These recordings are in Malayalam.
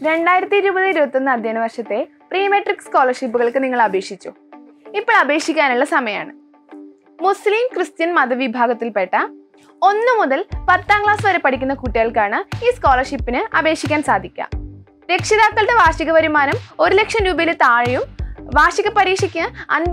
2020-21 അധ്യയന വർഷത്തെ പ്രീമെട്രിക് സ്കോളർഷിപ്പുകൾക്ക് നിങ്ങൾ അപേക്ഷിച്ചു. ഇപ്പോൾ അപേക്ഷിക്കാനുള്ള സമയമാണ്. മുസ്ലിം ക്രിസ്ത്യൻ മതവിഭാഗത്തിൽപ്പെട്ട 1 മുതൽ 10ാം ക്ലാസ് വരെ പഠിക്കുന്ന കുട്ടികൾക്കാണ് ഈ സ്കോളർഷിപ്പിന് അപേക്ഷിക്കാൻ സാധിക്കുക. രക്ഷിതാക്കളുടെ വാർഷിക വരുമാനം 1 ലക്ഷം രൂപയിൽ താഴെയും വാർഷിക പരീക്ഷയ്ക്ക്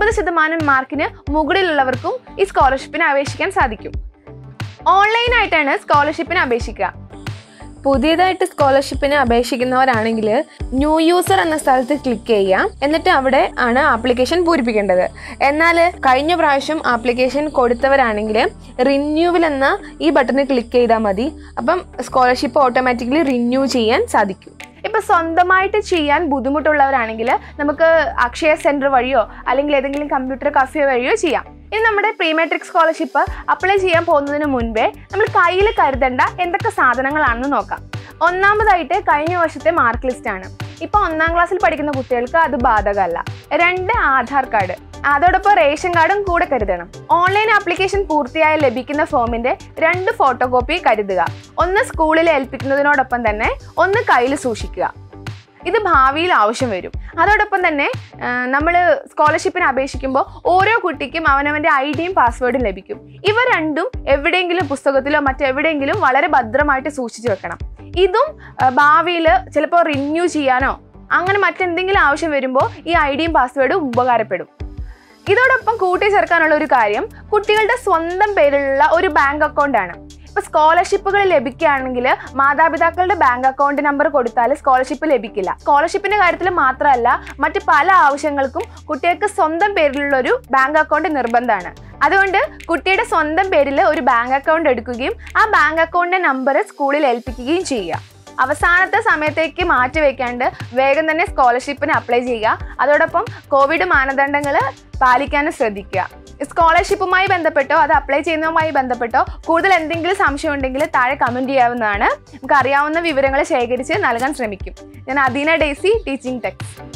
50% മാർക്കിന് മുകളിലുള്ളവർക്കും ഈ സ്കോളർഷിപ്പിന് അപേക്ഷിക്കാൻ സാധിക്കും. ഓൺലൈനായിട്ടാണ് സ്കോളർഷിപ്പിന് അപേക്ഷിക്കുക. പുതിയതായിട്ട് സ്കോളർഷിപ്പിന് അപേക്ഷിക്കുന്നവരാണെങ്കിൽ ന്യൂ യൂസർ എന്ന സ്ഥലത്ത് ക്ലിക്ക് ചെയ്യാം. എന്നിട്ട് അവിടെ ആണ് ആപ്ലിക്കേഷൻ പൂരിപ്പിക്കേണ്ടത്. എന്നാൽ കഴിഞ്ഞ പ്രാവശ്യം ആപ്ലിക്കേഷൻ കൊടുത്തവരാണെങ്കിൽ റിന്യൂവൽ എന്ന ഈ ബട്ടണിൽ ക്ലിക്ക് ചെയ്താൽ മതി. അപ്പം സ്കോളർഷിപ്പ് ഓട്ടോമാറ്റിക്കലി റിന്യൂ ചെയ്യാൻ സാധിക്കും. ഇപ്പം സ്വന്തമായിട്ട് ചെയ്യാൻ ബുദ്ധിമുട്ടുള്ളവരാണെങ്കിൽ നമുക്ക് അക്ഷയ സെൻറ്റർ വഴിയോ അല്ലെങ്കിൽ ഏതെങ്കിലും കമ്പ്യൂട്ടർ കഫേ വഴിയോ ചെയ്യാം. ഇനി നമ്മുടെ പ്രീമെട്രിക് സ്കോളർഷിപ്പ് അപ്ലൈ ചെയ്യാൻ പോകുന്നതിന് മുൻപേ നമ്മൾ കയ്യിൽ കരുതേണ്ട എന്തൊക്കെ സാധനങ്ങളാണെന്ന് നോക്കാം. ഒന്നാമതായിട്ട് കഴിഞ്ഞ വർഷത്തെ മാർക്ക് ലിസ്റ്റാണ്. ഇപ്പോൾ 1ാം ക്ലാസ്സിൽ പഠിക്കുന്ന കുട്ടികൾക്ക് അത് ബാധകമല്ല. 2 ആധാർ കാർഡ്, അതോടൊപ്പം റേഷൻ കാർഡും കൂടെ കരുതണം. ഓൺലൈൻ ആപ്ലിക്കേഷൻ പൂർത്തിയായി ലഭിക്കുന്ന ഫോമിന്റെ 2 ഫോട്ടോ കോപ്പി കരുതുക. 1 സ്കൂളിൽ ഏൽപ്പിക്കുന്നതിനോടൊപ്പം തന്നെ 1 കയ്യിൽ സൂക്ഷിക്കുക. ഇത് ഭാവിയിൽ ആവശ്യം വരും. അതോടൊപ്പം തന്നെ നമ്മൾ സ്കോളർഷിപ്പിന് അപേക്ഷിക്കുമ്പോൾ ഓരോ കുട്ടിക്കും അവനവൻ്റെ ഐഡിയും പാസ്വേഡും ലഭിക്കും. ഇവ രണ്ടും എവിടെയെങ്കിലും പുസ്തകത്തിലോ മറ്റെവിടെയെങ്കിലും വളരെ ഭദ്രമായിട്ട് സൂക്ഷിച്ചു വെക്കണം. ഇതും ഭാവിയിൽ ചിലപ്പോൾ റിന്യൂ ചെയ്യാനോ അങ്ങനെ മറ്റെന്തെങ്കിലും ആവശ്യം വരുമ്പോൾ ഈ ഐഡിയും പാസ്വേഡും ഉപകാരപ്പെടും. ഇതോടൊപ്പം കൂട്ടിച്ചേർക്കാനുള്ള ഒരു കാര്യം കുട്ടികളുടെ സ്വന്തം പേരിലുള്ള ഒരു ബാങ്ക് അക്കൗണ്ടാണ്. ഇപ്പോൾ സ്കോളർഷിപ്പുകൾ ലഭിക്കുകയാണെങ്കിൽ മാതാപിതാക്കളുടെ ബാങ്ക് അക്കൗണ്ട് നമ്പർ കൊടുത്താൽ സ്കോളർഷിപ്പ് ലഭിക്കില്ല. സ്കോളർഷിപ്പിന്റെ കാര്യത്തിൽ മാത്രമല്ല, മറ്റ് പല ആവശ്യങ്ങൾക്കും കുട്ടികൾക്ക് സ്വന്തം പേരിലുള്ള ഒരു ബാങ്ക് അക്കൗണ്ട് നിർബന്ധമാണ്. അതുകൊണ്ട് കുട്ടിയുടെ സ്വന്തം പേരിൽ ഒരു ബാങ്ക് അക്കൗണ്ട് എടുക്കുകയും ആ ബാങ്ക് അക്കൗണ്ടിന്റെ നമ്പർ സ്കൂളിൽ ഏൽപ്പിക്കുകയും ചെയ്യുക. അവസാനത്തെ സമയത്തേക്ക് മാറ്റിവെക്കാണ്ട് വേഗം തന്നെ സ്കോളർഷിപ്പിന് അപ്ലൈ ചെയ്യുക. അതോടൊപ്പം കോവിഡ് മാനദണ്ഡങ്ങൾ പാലിക്കാനും ശ്രദ്ധിക്കുക. സ്കോളർഷിപ്പുമായി ബന്ധപ്പെട്ടോ അത് അപ്ലൈ ചെയ്യുന്നതുമായി ബന്ധപ്പെട്ടോ കൂടുതൽ എന്തെങ്കിലും സംശയം ഉണ്ടെങ്കിൽ താഴെ കമൻറ്റ് ചെയ്യാവുന്നതാണ്. നമുക്ക് അറിയാവുന്ന വിവരങ്ങൾ ശേഖരിച്ച് നൽകാൻ ശ്രമിക്കും. ഞാൻ അദീന ഡേസി, ടീച്ചിങ് ടെക്സ്.